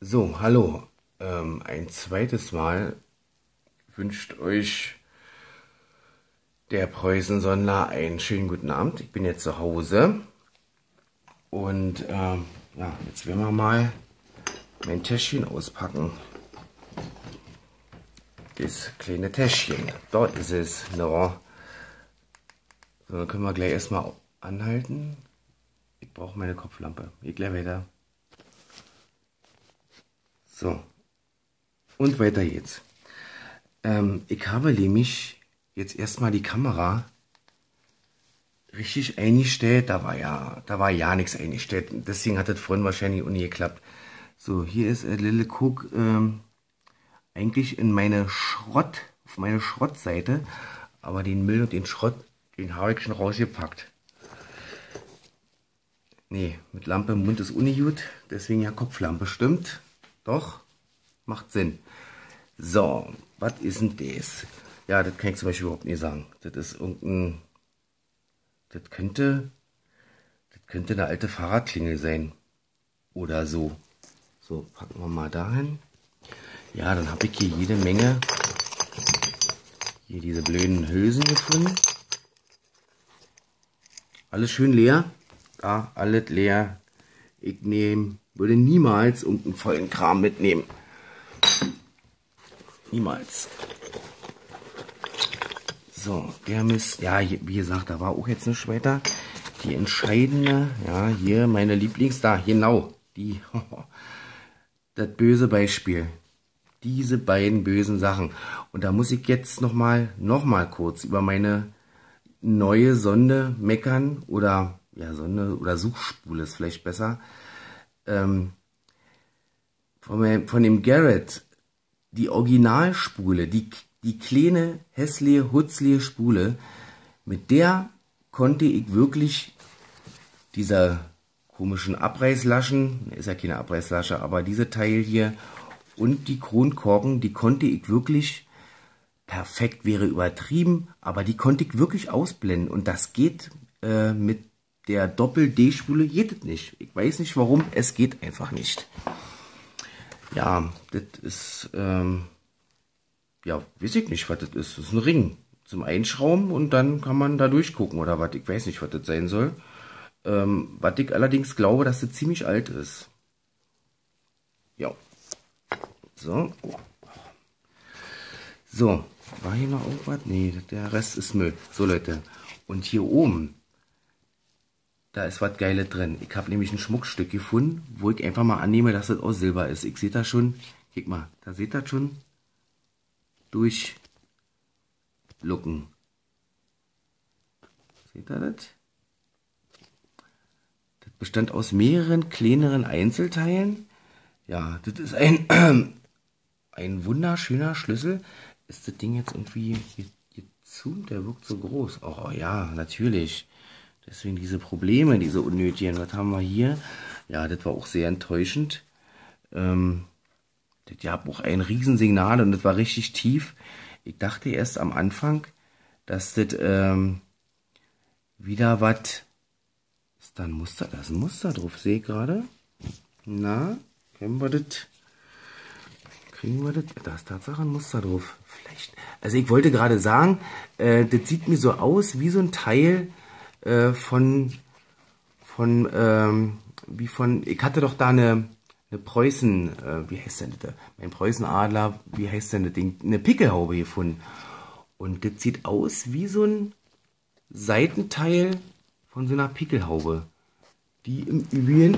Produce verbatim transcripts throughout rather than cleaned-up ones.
So, hallo. Ähm, ein zweites Mal wünscht euch der Preußen-Sondler einen schönen guten Abend. Ich bin jetzt zu Hause und ähm, ja, jetzt werden wir mal mein Täschchen auspacken. Das kleine Täschchen. Dort ist es. No. So, dann können wir gleich erstmal anhalten. Ich brauche meine Kopflampe. Ich gleich weiter. So. Und weiter geht's. Ähm, ich habe nämlich jetzt erstmal die Kamera richtig eingestellt. Da war ja, da war ja nichts eingestellt. Deswegen hat das vorhin wahrscheinlich nicht geklappt. So, hier ist ein Little Cook ähm, eigentlich in meine Schrott, auf meine Schrottseite. Aber den Müll und den Schrott, den habe ich schon rausgepackt. Nee, mit Lampe im Mund ist ungut. Deswegen ja Kopflampe, stimmt. Doch, macht Sinn. So, was ist denn das? Ja, das kann ich zum Beispiel überhaupt nicht sagen. Das ist irgendein... Das könnte... Das könnte eine alte Fahrradklingel sein. Oder so. So, packen wir mal dahin. Ja, dann habe ich hier jede Menge... Hier diese blöden Hülsen gefunden. Alles schön leer. Da, alles leer. Ich nehme... Würde niemals irgendeinen vollen Kram mitnehmen. Niemals. So, der Mist, ja, wie gesagt, da war auch jetzt nichts weiter. Die entscheidende, ja, hier meine Lieblings, da, genau, die, das böse Beispiel. Diese beiden bösen Sachen. Und da muss ich jetzt nochmal, nochmal kurz über meine neue Sonde meckern, oder, ja, Sonde, oder Suchspule ist vielleicht besser. Ähm, von, mein, von dem Garrett, die Originalspule, die, die kleine, hässliche, hutzlige Spule, mit der konnte ich wirklich dieser komischen Abreißlaschen, ist ja keine Abreißlasche, aber diese Teil hier und die Kronkorken, die konnte ich wirklich, perfekt wäre übertrieben, aber die konnte ich wirklich ausblenden. Und das geht äh, mit der Doppel-D-Spule, geht es nicht. Ich weiß nicht warum, es geht einfach nicht. Ja, das ist, ähm, ja, weiß ich nicht, was das ist. Das ist ein Ring zum Einschrauben und dann kann man da durchgucken oder was. Ich weiß nicht, was das sein soll. Ähm, was ich allerdings glaube, dass das ziemlich alt ist. Ja. So. So, war hier noch irgendwas? Nee, der Rest ist Müll. So, Leute. Und hier oben, da ist was Geiles drin. Ich habe nämlich ein Schmuckstück gefunden, wo ich einfach mal annehme, dass das aus Silber ist. Ich sehe das schon. Guck mal, da seht ihr das schon. Durchlucken. Seht ihr das? Das bestand aus mehreren kleineren Einzelteilen. Ja, das ist ein, äh, ein wunderschöner Schlüssel. Ist das Ding jetzt irgendwie gezoomt? Der wirkt so groß. Oh ja, natürlich. Deswegen diese Probleme, diese unnötigen. Was haben wir hier? Ja, das war auch sehr enttäuschend. Ähm, das gab auch ein Riesensignal und das war richtig tief. Ich dachte erst am Anfang, dass das ähm, wieder was... Ist da ein Muster? Da ist ein Muster drauf, sehe ich gerade. Na, können wir das... Kriegen wir das? Da ist Tatsache ein Muster drauf. Vielleicht... Also ich wollte gerade sagen, äh, das sieht mir so aus wie so ein Teil... von, von, ähm, wie von, ich hatte doch da eine, eine Preußen, äh, wie heißt denn das, mein Preußenadler, wie heißt denn das Ding, eine Pickelhaube gefunden. Und das sieht aus wie so ein Seitenteil von so einer Pickelhaube, die im Übrigen,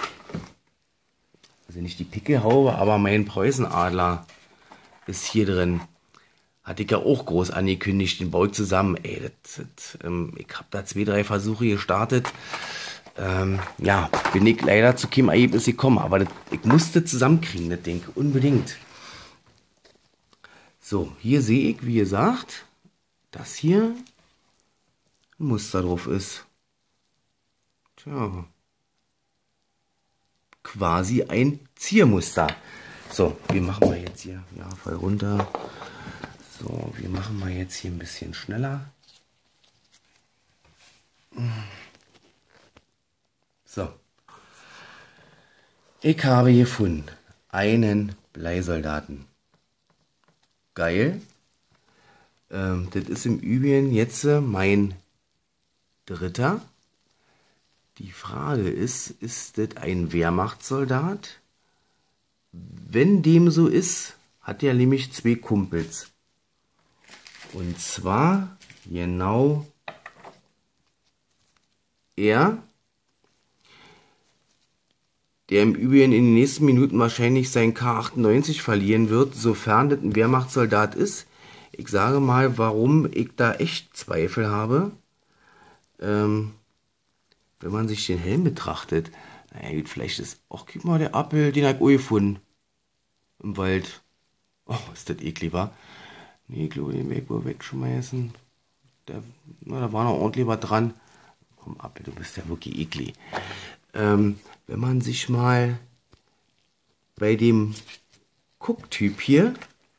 also nicht die Pickelhaube, aber mein Preußenadler ist hier drin. Hatte ich ja auch groß angekündigt, den baue ich zusammen. Ey, das, das, ähm, ich habe da zwei, drei Versuche gestartet. Ähm, ja, bin ich leider zu keinem Ergebnis gekommen, aber das, ich musste zusammenkriegen, das Ding, unbedingt. So, hier sehe ich, wie gesagt, dass hier ein Muster drauf ist. Tja, quasi ein Ziermuster. So, wir machen mal jetzt hier, ja, voll runter. So, wir machen mal jetzt hier ein bisschen schneller. So. Ich habe gefunden einen Bleisoldaten. Geil. Ähm, das ist im Übrigen jetzt äh, mein dritter. Die Frage ist, ist das ein Wehrmachtssoldat? Wenn dem so ist, hat er nämlich zwei Kumpels. Und zwar genau er, der im Übrigen in den nächsten Minuten wahrscheinlich sein K achtundneunzig verlieren wird, sofern das ein Wehrmachtssoldat ist. Ich sage mal, warum ich da echt Zweifel habe. Ähm, wenn man sich den Helm betrachtet, naja, vielleicht ist auch, guck mal, der Apfel, den habe ich auch gefunden. Im Wald. Oh, ist das eklig, wa? Nee, ich glaube, den weg, wohl wegschmeißen. Der, na, da war noch ordentlich was dran. Komm, Apfel, du bist ja wirklich eklig. Ähm, wenn man sich mal bei dem Gucktyp hier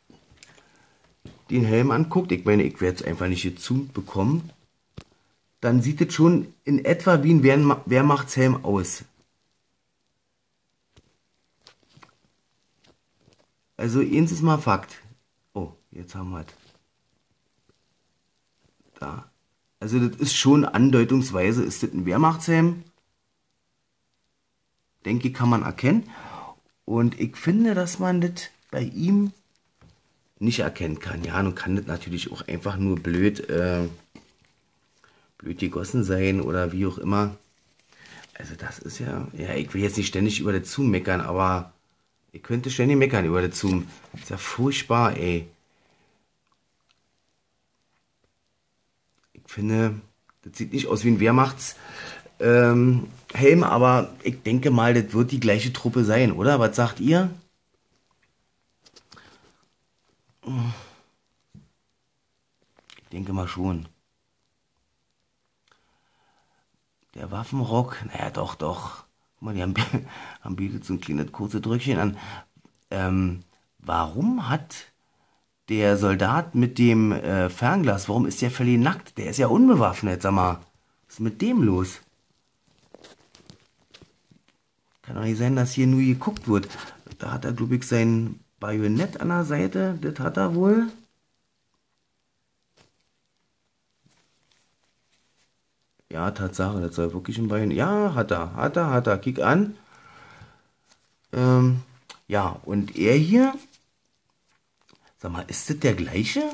den Helm anguckt, ich meine, ich werde es einfach nicht gezoomt bekommen, dann sieht es schon in etwa wie ein Wehrma- Wehrmachtshelm aus. Also eins ist mal Fakt. Oh, jetzt haben wir es. Da. Also das ist schon andeutungsweise, ist das ein Wehrmachtshelm. Denke ich, kann man erkennen. Und ich finde, dass man das bei ihm nicht erkennen kann. Ja, nun kann das natürlich auch einfach nur blöd, äh, blöd gegossen sein oder wie auch immer. Also das ist ja, ja, ich will jetzt nicht ständig über das Zoom meckern, aber ich könnte ständig meckern über das Zoom. Ist ja furchtbar, ey. Ich finde, das sieht nicht aus wie ein Wehrmachts ähm, Helm, aber ich denke mal, das wird die gleiche Truppe sein, oder? Was sagt ihr? Ich denke mal schon. Der Waffenrock, naja, doch, doch. Guck mal, die haben, haben bietet so ein kleines kurze Drückchen an. Ähm, warum hat der Soldat mit dem äh, Fernglas, warum ist der völlig nackt? Der ist ja unbewaffnet, sag mal. Was ist mit dem los? Kann doch nicht sein, dass hier nur geguckt wird. Da hat er, glaube ich, sein Bajonett an der Seite. Das hat er wohl. Ja, Tatsache, das soll wirklich ein Bajonett. Ja, hat er, hat er, hat er. Kick an. Ähm, ja, und er hier. Sag mal, ist das der gleiche?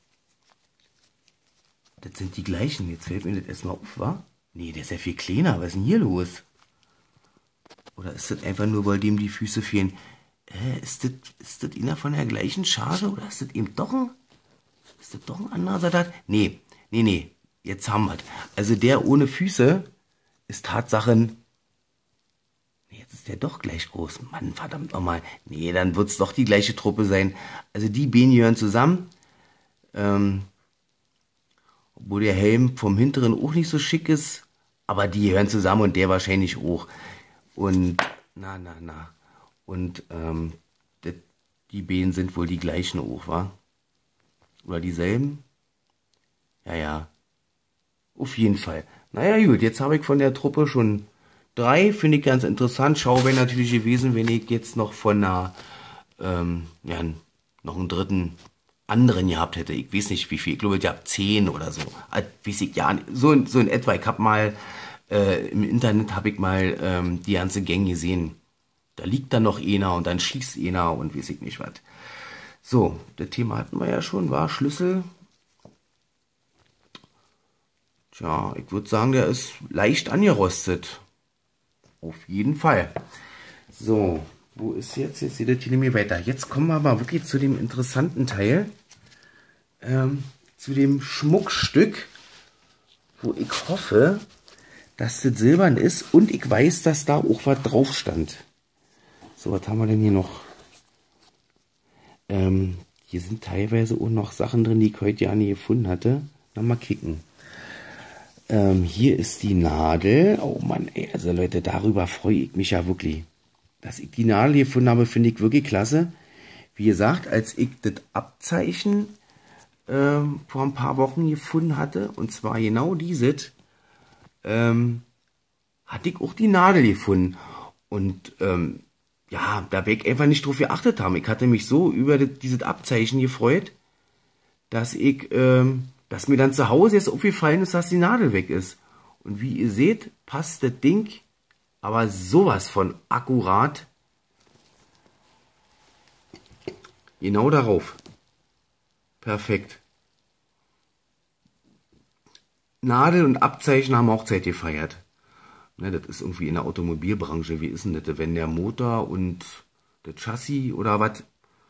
Das sind die gleichen. Jetzt fällt mir das erstmal auf, wa? Nee, der ist ja viel kleiner. Was ist denn hier los? Oder ist das einfach nur, weil dem die Füße fehlen? Äh, ist das, ist das einer von der gleichen Charge? Oder ist das eben doch ein... Ist das doch ein anderer Soldat? Nee, nee, nee. Jetzt haben wir es. Also der ohne Füße ist Tatsachen... Jetzt ist der doch gleich groß. Mann, verdammt nochmal. Nee, dann wird es doch die gleiche Truppe sein. Also die Beine gehören zusammen. Ähm, obwohl der Helm vom Hinteren auch nicht so schick ist. Aber die gehören zusammen und der wahrscheinlich auch. Und, na, na, na. Und, ähm, das, die Beine sind wohl die gleichen auch, wa? Oder dieselben? Ja, ja. Auf jeden Fall. Naja, gut, jetzt habe ich von der Truppe schon drei. Finde ich ganz interessant. Schau, wäre natürlich gewesen, wenn ich jetzt noch von einer, ähm, ja, noch einen dritten anderen gehabt hätte. Ich weiß nicht, wie viel. Ich glaube, ich habe zehn oder so. Also, weiß ich ja nicht. So, in- so in etwa. Ich habe mal, äh, im Internet habe ich mal ähm, die ganze Gang gesehen. Da liegt dann noch einer und dann schießt einer und weiß ich nicht was. So, das Thema hatten wir ja schon, war Schlüssel. Tja, ich würde sagen, der ist leicht angerostet. Auf jeden Fall. So, wo ist jetzt? Jetzt seht ihr hier nämlich weiter. Jetzt kommen wir aber wirklich zu dem interessanten Teil. Ähm, zu dem Schmuckstück, wo ich hoffe, dass das silbern ist. Und ich weiß, dass da auch was drauf stand. So, was haben wir denn hier noch? Ähm, hier sind teilweise auch noch Sachen drin, die ich heute ja nie gefunden hatte. Na, mal kicken. Ähm, hier ist die Nadel. Oh Mann, ey, also Leute, darüber freue ich mich ja wirklich. Dass ich die Nadel gefunden habe, finde ich wirklich klasse. Wie gesagt, als ich das Abzeichen ähm, vor ein paar Wochen gefunden hatte, und zwar genau dieses, ähm, hatte ich auch die Nadel gefunden. Und ähm, ja, da wäre ich einfach nicht drauf geachtet haben. Ich hatte mich so über das, dieses Abzeichen gefreut, dass ich, ähm, dass mir dann zu Hause jetzt aufgefallen ist, dass die Nadel weg ist. Und wie ihr seht, passt das Ding aber sowas von akkurat genau darauf. Perfekt. Nadel und Abzeichen haben Hochzeit gefeiert. Ne, das ist irgendwie in der Automobilbranche. Wie ist denn das, wenn der Motor und das Chassis oder was?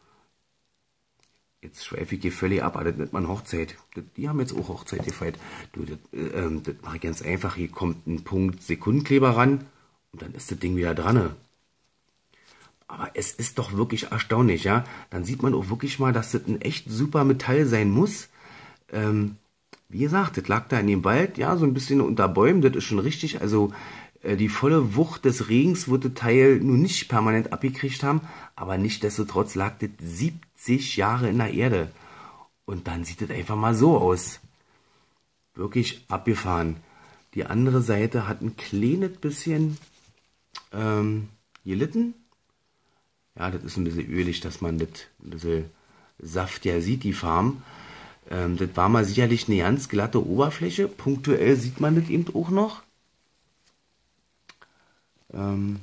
Jetzt schweife ich hier völlig ab, aber das nennt man Hochzeit. Das, die haben jetzt auch Hochzeit gefeiert. Du, das, äh, das mache ich ganz einfach. Hier kommt ein Punkt Sekundenkleber ran und dann ist das Ding wieder dran. Aber es ist doch wirklich erstaunlich, ja. Dann sieht man auch wirklich mal, dass das ein echt super Metall sein muss. Ähm, wie gesagt, das lag da in dem Wald, ja, so ein bisschen unter Bäumen. Das ist schon richtig. Also äh, die volle Wucht des Regens wird das Teil nun nicht permanent abgekriegt haben. Aber nichtsdestotrotz lag das siebzig Jahre in der Erde. Und dann sieht das einfach mal so aus. Wirklich abgefahren. Die andere Seite hat ein kleines bisschen ähm, gelitten. Ja, das ist ein bisschen ölig, dass man das ein bisschen saftiger sieht, die Farben. Ähm, das war mal sicherlich eine ganz glatte Oberfläche. Punktuell sieht man das eben auch noch. Ähm,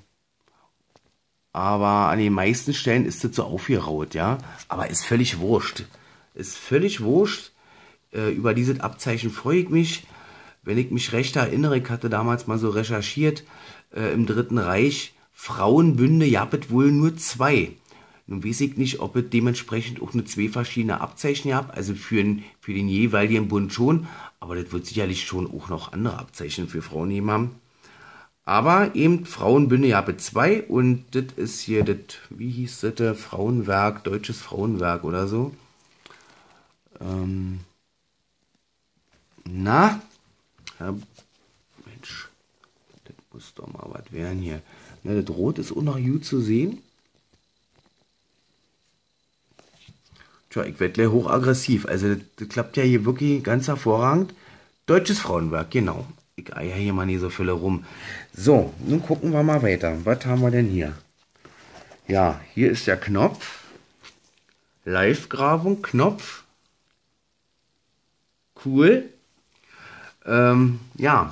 aber an den meisten Stellen ist das so aufgeraut, ja. Aber ist völlig wurscht. Ist völlig wurscht. Äh, über dieses Abzeichen freue ich mich. Wenn ich mich recht erinnere, ich hatte damals mal so recherchiert, äh, im Dritten Reich, Frauenbünde gab es wohl nur zwei. Nun weiß ich nicht, ob es dementsprechend auch nur zwei verschiedene Abzeichen gab, also für den, für den jeweiligen Bund schon, aber das wird sicherlich schon auch noch andere Abzeichen für Frauen geben haben. Aber eben Frauenbünde gab es zwei und das ist hier das, wie hieß das, Frauenwerk, Deutsches Frauenwerk oder so. Ähm, na, ja, Mensch, das muss doch mal was werden hier. Ja, das Rot ist auch noch gut zu sehen. Tja, ich werde gleich hochaggressiv. Also das, das klappt ja hier wirklich ganz hervorragend. Deutsches Frauenwerk, genau. Ich eier hier mal nicht so viele rum. So, nun gucken wir mal weiter. Was haben wir denn hier? Ja, hier ist der Knopf. Live-Grabung, Knopf. Cool. Ähm, ja.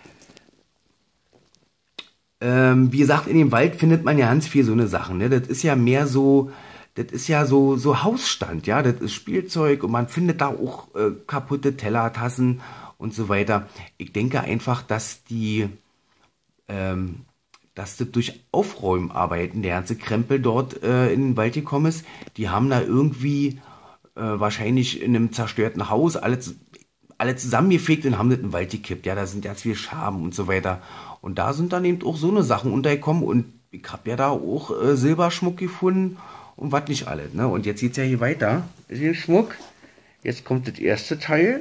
Ähm, wie gesagt, in dem Wald findet man ja ganz viel so eine Sachen. Ne? Das ist ja mehr so, das ist ja so, so Hausstand, ja. Das ist Spielzeug und man findet da auch äh, kaputte Teller, Tassen und so weiter. Ich denke einfach, dass die, ähm, dass das durch Aufräumarbeiten, der ganze Krempel dort äh, in den Wald gekommen ist, die haben da irgendwie äh, wahrscheinlich in einem zerstörten Haus alles, alles zusammengefegt und haben das in den Wald gekippt. Ja, da sind ganz viel Scherben und so weiter. Und da sind dann eben auch so eine Sachen untergekommen und ich habe ja da auch äh, Silberschmuck gefunden und was nicht alles. Ne? Und jetzt geht es ja hier weiter. Ist hier Schmuck. Jetzt kommt das erste Teil.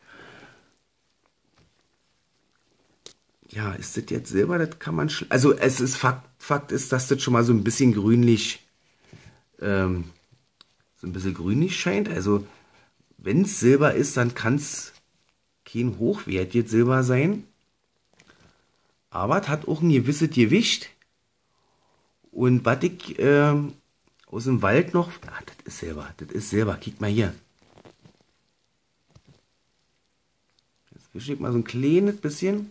Ja, ist das jetzt Silber? Das kann man... Also es ist Fakt, Fakt ist, dass das schon mal so ein bisschen grünlich... Ähm, so ein bisschen grünlich scheint. Also wenn es Silber ist, dann kann es kein hochwertiges Silber sein. Aber es hat auch ein gewisses Gewicht. Und was ich äh, aus dem Wald noch... Ah, das ist Silber, das ist Silber. Kick mal hier. Jetzt wische ich mal so ein kleines bisschen.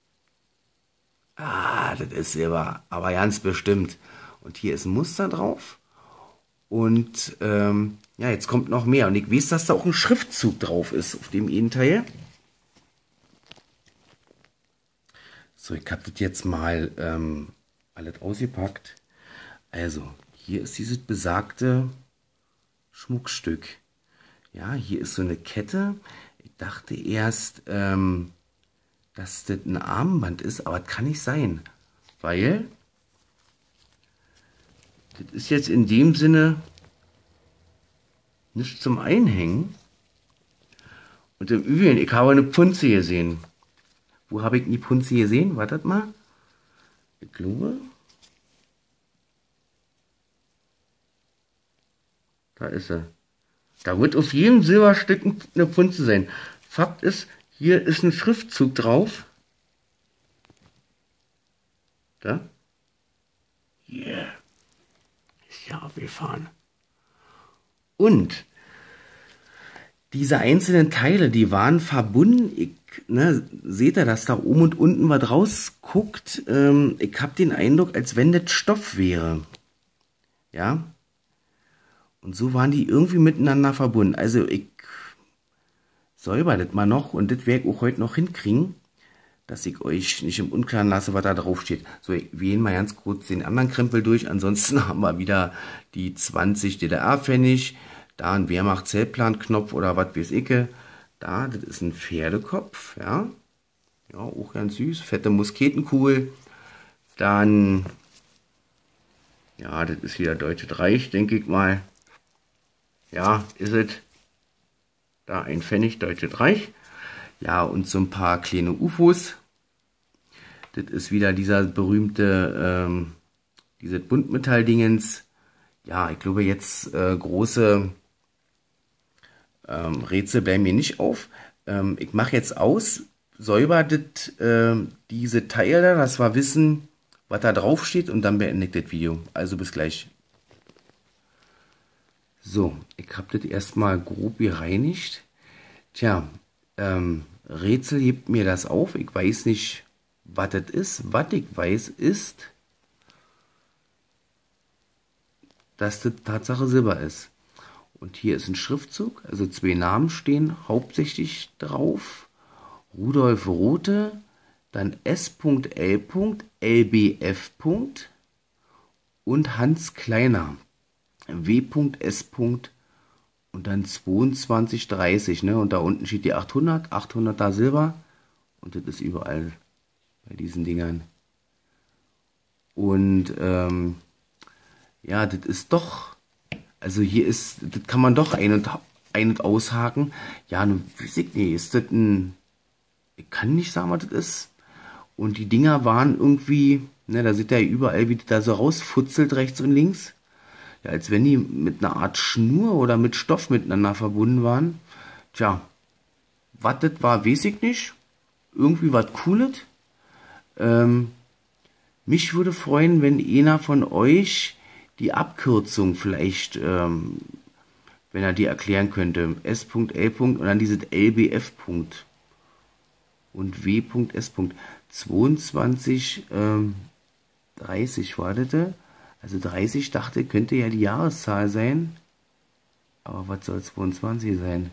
Ah, das ist Silber, aber ganz bestimmt. Und hier ist ein Muster drauf. Und ähm, ja, jetzt kommt noch mehr. Und ich weiß, dass da auch ein Schriftzug drauf ist auf dem einen Teil. So, ich habe das jetzt mal ähm, alles ausgepackt. Also, hier ist dieses besagte Schmuckstück. Ja, hier ist so eine Kette. Ich dachte erst, ähm, dass das ein Armband ist, aber das kann nicht sein. Weil, das ist jetzt in dem Sinne nicht zum Einhängen. Und im Übrigen, ich habe eine Punze gesehen. Wo habe ich die Punze gesehen? Wartet mal. Ich glaube. Da ist er. Da wird auf jedem Silberstück eine Punze sein. Fakt ist, hier ist ein Schriftzug drauf. Da. Yeah. ja, abgefahren. Und diese einzelnen Teile, die waren verbunden. Ich, ne, seht ihr, dass da oben und unten was rausguckt? Ähm, ich habe den Eindruck, als wenn das Stoff wäre. Ja. Und so waren die irgendwie miteinander verbunden. Also ich säuber das mal noch und das werde ich auch heute noch hinkriegen, dass ich euch nicht im Unklaren lasse, was da drauf steht. So, wir gehen mal ganz kurz den anderen Krempel durch. Ansonsten haben wir wieder die zwanzig D D R-Pfennig. Da ein Wehrmacht-Zeltplan-Knopf oder was weiß ich. Da, das ist ein Pferdekopf, ja. Ja, auch ganz süß. Fette Musketenkugel. Dann, ja, das ist wieder Deutsches Reich, denke ich mal. Ja, ist es. Da ein Pfennig, Deutsches Reich. Ja, und so ein paar kleine U F Os. Das ist wieder dieser berühmte, ähm, dieses Buntmetall-Dingens. Ja, ich glaube jetzt äh, große ähm, Rätsel bleiben mir nicht auf. Ähm, ich mache jetzt aus, säuber das, äh, diese Teile, dass wir wissen, was da drauf steht und dann beende ich das Video. Also bis gleich. So, ich habe das erstmal grob gereinigt. Tja, ähm, Rätsel hebt mir das auf. Ich weiß nicht, was das ist. Was ich weiß, ist, dass das Tatsache Silber ist. Und hier ist ein Schriftzug, also zwei Namen stehen hauptsächlich drauf. Rudolf Rothe, dann S L L B F und Hans Kleiner. W S. Und dann zweiundzwanzig dreißig, ne? Und da unten steht die achthundert, achthunderter Silber. Und das ist überall bei diesen Dingern. Und ähm, ja, das ist doch, also hier ist, das kann man doch ein und, ein und aushaken. Ja, nun weiß ich nicht, ist das ein, ich kann nicht sagen, was das ist. Und die Dinger waren irgendwie, ne, da seht ihr ja überall, wie das da so rausfutzelt, rechts und links. Ja, als wenn die mit einer Art Schnur oder mit Stoff miteinander verbunden waren. Tja, was das war, weiß ich nicht. Irgendwie was Cooles. Ähm, mich würde freuen, wenn einer von euch die Abkürzung vielleicht, ähm, wenn er die erklären könnte. S L und dann dieses L B F und W S. zweiundzwanzig ähm, dreißig war das. Also dreißig dachte, könnte ja die Jahreszahl sein. Aber was soll zweiundzwanzig sein?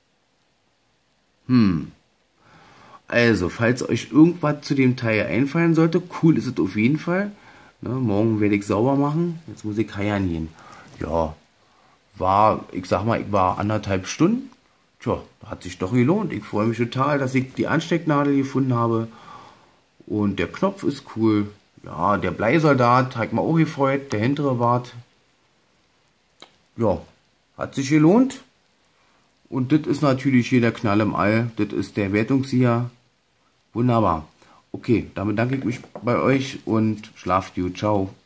Hm. Also, falls euch irgendwas zu dem Teil einfallen sollte, cool ist es auf jeden Fall. Ne, morgen werde ich sauber machen. Jetzt muss ich heiern gehen. Ja, war, ich sag mal, ich war anderthalb Stunden. Tja, hat sich doch gelohnt. Ich freue mich total, dass ich die Anstecknadel gefunden habe. Und der Knopf ist cool. Ja, der Bleisoldat hat mich auch gefreut, der hintere Bart. Ja, hat sich gelohnt. Und das ist natürlich hier der Knall im All. Das ist der Wertungssieger. Wunderbar. Okay, damit danke ich mich bei euch und schlaft gut. Ciao.